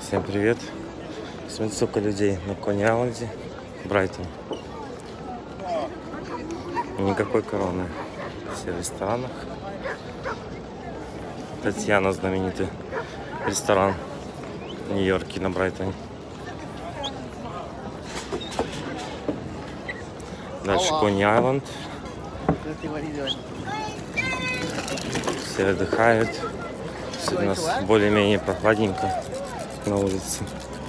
Всем привет! Смотрите, сколько людей на Кони-Айленде, Брайтон. Никакой короны. Все в ресторанах. Татьяна, знаменитый ресторан в Нью-Йорке на Брайтоне. Дальше Кони-Айленд. Все отдыхают. Сегодня у нас более-менее прохладненько на улице.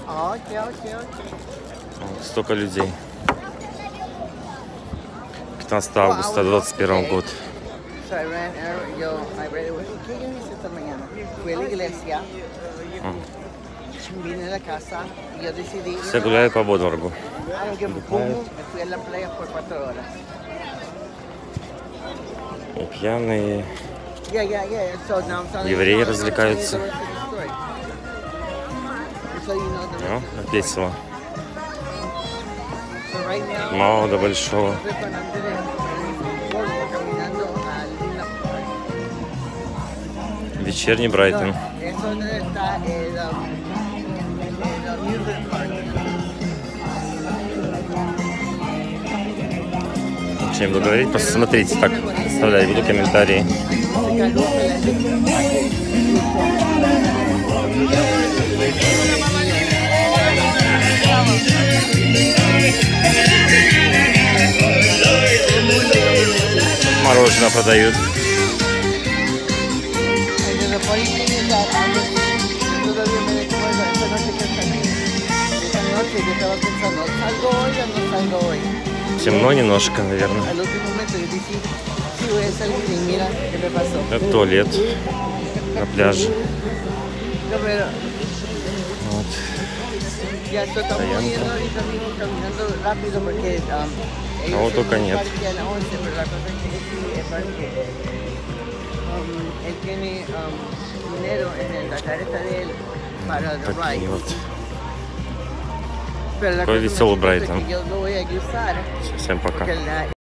Вот, столько людей. 15 августа 2021 год. Все гуляют по Бодворгу. И пьяные евреи развлекаются. Ну, как весело. Мало до большого. Вечерний Брайтон. Чем буду говорить, просто смотрите, так, оставляю, буду комментарии. Мороженое продают. Темно немножко, наверное. Это туалет на пляже. Вот. А вот только нет. Такие вот. Такой веселый Брайтон. Всем пока.